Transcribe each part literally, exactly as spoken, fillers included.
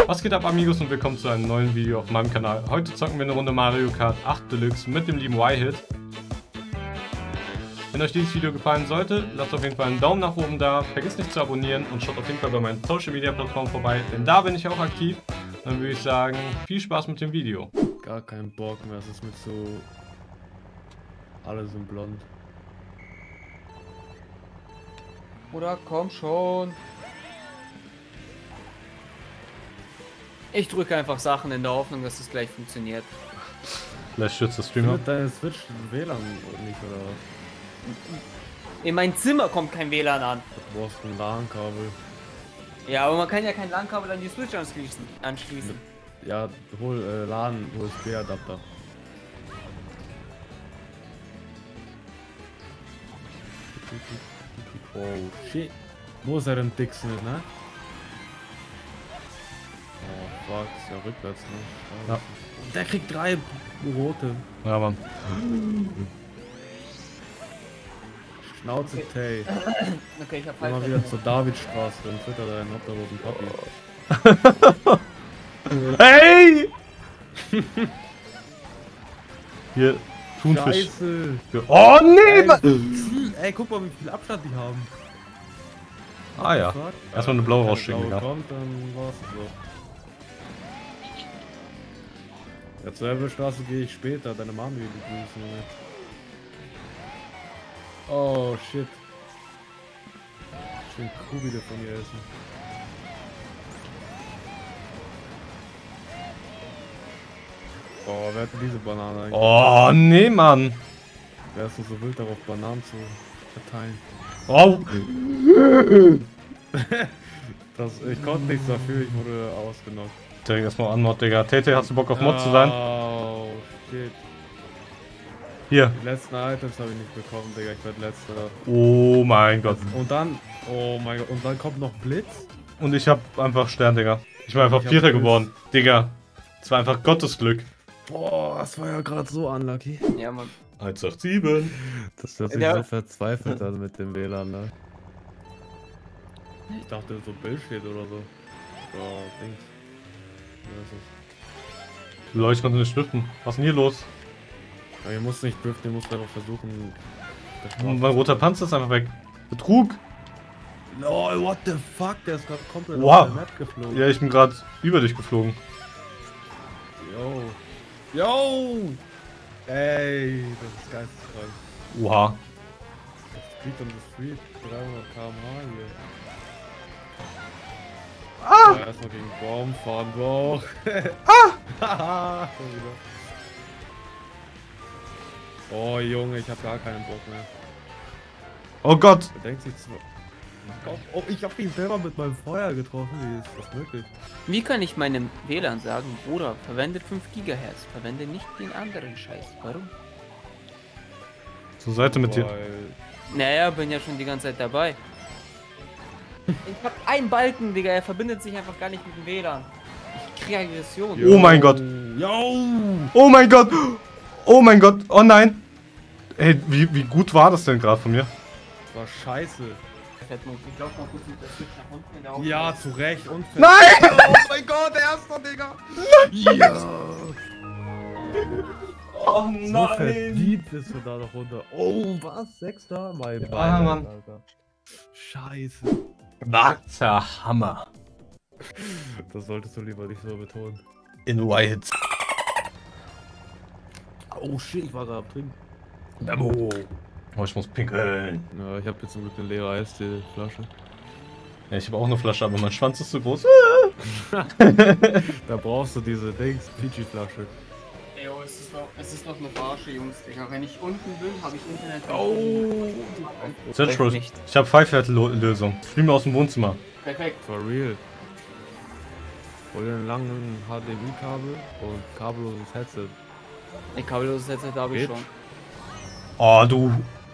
Was geht ab, Amigos, und willkommen zu einem neuen Video auf meinem Kanal. Heute zocken wir eine Runde Mario Kart acht Deluxe mit dem lieben Y-Hit. Wenn euch dieses Video gefallen sollte, lasst auf jeden Fall einen Daumen nach oben da, vergesst nicht zu abonnieren und schaut auf jeden Fall bei meinen Social Media Plattformen vorbei, denn da bin ich auch aktiv. Dann würde ich sagen, viel Spaß mit dem Video. Gar keinen Bock mehr, es ist mit so... Alle sind blond. Oder komm schon. Ich drücke einfach Sachen in der Hoffnung, dass es gleich funktioniert. Vielleicht stürzt der Streamer. Mit deiner Switch W L A N nicht, oder was? In mein Zimmer kommt kein W L A N an. Du brauchst ein LAN-Kabel. Ja, aber man kann ja kein LAN-Kabel an die Switch anschließen. anschließen. Ja, hol äh, LAN U S B-Adapter. Oh shit. Wo ist er denn Dixon, ne? Oh fuck, ist ja rückwärts, ne? Ja. Der kriegt drei rote. Ja, Mann. Schnauze Tay. Okay, ich hab Geh mal falsch. wieder zur Davidstraße und fütter deinen obdachlosen Papi. Hey! Hier, Thunfisch. Scheiße! Oh nee! Ey, Mann. ey, guck mal, wie viel Abstand die haben. Ah ja. Fuck. Erstmal eine blaue Wenn rausschicken, eine blaue Digga. kommt, dann war's so. Ja, zur Erbelstraße gehe ich später, deine Mami begrüßen. Junge. Oh shit. Schön Kuh wieder von ihr essen. Oh, wer hat denn diese Banane eigentlich? Oh nee, Mann. Wer ist denn so wild darauf, Bananen zu verteilen? Oh. Das, ich konnte nichts dafür, ich wurde ausgenockt. Direkt erstmal an Mod, Digga. Tete, hast du Bock auf Mod zu sein? Oh shit. Hier. Die letzten Items habe ich nicht bekommen, Digga. Ich werde letzter. Oh mein Gott. Und dann, oh mein Gott, und dann kommt noch Blitz. Und ich hab einfach Stern, Digga. Ich bin einfach Ich hab Vierter Blitz. geworden. Digga. Das war einfach Gottesglück. Boah, das war ja gerade so unlucky. Ja, Mann. eins acht sieben. Das hört sich Ja. so verzweifelt an mit dem W L A N, ne? Ich dachte so Bullshit oder so. Oh, Dings. Ja, das ist... Leute, ich konnte nicht driften. Was ist denn hier los? Aber ihr müsst nicht driften, ihr müsst einfach versuchen... das Mein roter Panzer ist einfach weg. Betrug. Lol, what the fuck? Der ist gerade komplett Wow. auf der Map geflogen. Ja, ich bin gerade über dich geflogen. Yo. Yo! Ey, das ist geisteskrank. Oha. Das Speed on the Street, dreihundert Kilometer pro Stunde hier. Ah! Ja, erstmal gegen Baum fahren, Bro. Ah! Oh Junge, ich hab gar keinen Bock mehr. Oh Gott. Er denkt sich zwar... Oh, ich hab ihn selber mit meinem Feuer getroffen, wie ist das möglich? Wie kann ich meinem W L A N sagen, Bruder, verwende fünf Gigahertz, verwende nicht den anderen Scheiß. Warum? Zur Seite mit dir. Weil... Naja, bin ja schon die ganze Zeit dabei. Ich hab einen Balken, Digga, er verbindet sich einfach gar nicht mit dem W L A N. Ich kriege Aggression. Oh mein Gott. Yo! Oh mein Gott. Oh mein Gott. Oh nein. Ey, wie, wie gut war das denn gerade von mir? Das war scheiße. Ich glaub mal kurz mit der Switch nach unten in der Augen. Ja, zu Recht und... Nein! Oh mein Gott, erster, Digga! Ja! Oh So verdient bist du da noch runter. Oh, was? Sechster? Mein Ja, Bein, Mann. Alter. Scheiße. Nackter Hammer. Das solltest du lieber nicht so betonen. In Y-Hits. Oh shit, ich war gerade am Trinken. Oh. Oh, ich muss pinkeln. Ja, ich habe jetzt zum Glück eine leere Eistee-Flasche. Ja, ich habe auch eine Flasche, aber mein Schwanz ist zu groß. Da brauchst du diese Dings, Fiji-Flasche. Ey, oh, es ist noch, es ist noch eine Verarsche, Jungs, Digga. Wenn ich unten bin, habe ich Internet. Oh! Search Bros. Ich habe Five-Lösung. Stream aus dem Wohnzimmer. Perfekt. For real. Hol dir einen langen H D M I-Kabel und kabelloses Headset. Ein kabelloses Headset habe ich Geht. schon. Oh, du.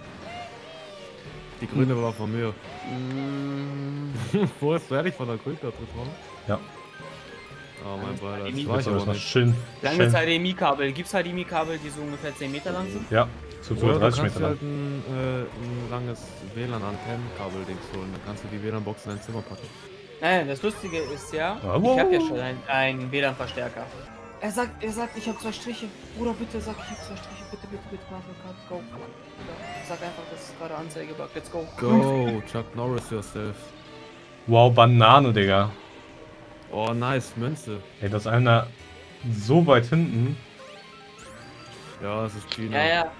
Die grüne war von mir. Mm, Wo hast du ehrlich von der Grüne getroffen? Ja. Oh mein Beileid, Ich das war ich Das aber war nicht. schön. Langes schön. H D M I-Kabel. Gibt's H D M I-Kabel, die so ungefähr zehn Meter lang sind? Ja, zu Oder du dreißig kannst Meter dir lang. halt ein, äh, ein langes W L A N-Antennenkabel-Dings holen. Dann kannst du die W L A N-Box in dein Zimmer packen. Nein, das Lustige ist ja, Ah, ich wow. habe ja schon einen, einen W L A N-Verstärker. Er sagt, er sagt, ich habe zwei Striche. Bruder, bitte sag, ich habe zwei Striche. Bitte, bitte, bitte, Mario Kart, go. Ja, sag einfach, das ist gerade Anzeige, Bug. Let's go. Go, Chuck Norris yourself. Wow, Banane, Digga. Oh, nice, Münze. Ey, das ist einer so weit hinten. Ja, es ist Gina. Ja, ja. Ja.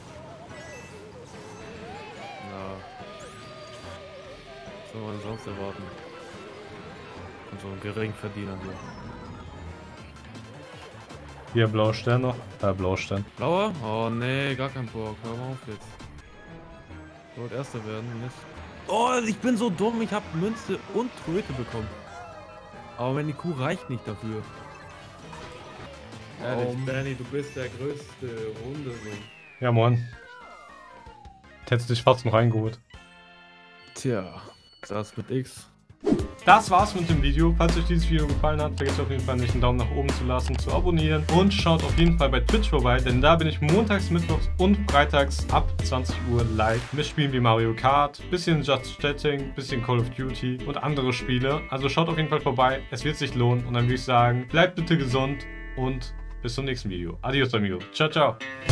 Was soll man sonst erwarten? Und so ein Geringverdiener hier. Hier, Blaustern noch. Äh, Blaustern. Blauer? Oh nee, gar kein Bock. Hör mal auf jetzt. Ich wollte Erster werden, nicht? Oh, ich bin so dumm. Ich habe Münze und Tröte bekommen. Aber wenn die Kuh reicht nicht dafür. Ehrlich, Oh. Danny, du bist der größte Hundesohn. Ja, moin. Hättest dich fast noch reingeholt. Tja, das mit X. Das war's mit dem Video. Falls euch dieses Video gefallen hat, vergesst auf jeden Fall nicht einen Daumen nach oben zu lassen, zu abonnieren und schaut auf jeden Fall bei Twitch vorbei, denn da bin ich montags, mittwochs und freitags ab zwanzig Uhr live mit Spielen wie Mario Kart, bisschen Just Chatting, bisschen Call of Duty und andere Spiele. Also schaut auf jeden Fall vorbei, es wird sich lohnen und dann würde ich sagen, bleibt bitte gesund und bis zum nächsten Video. Adios, amigo. Ciao, ciao.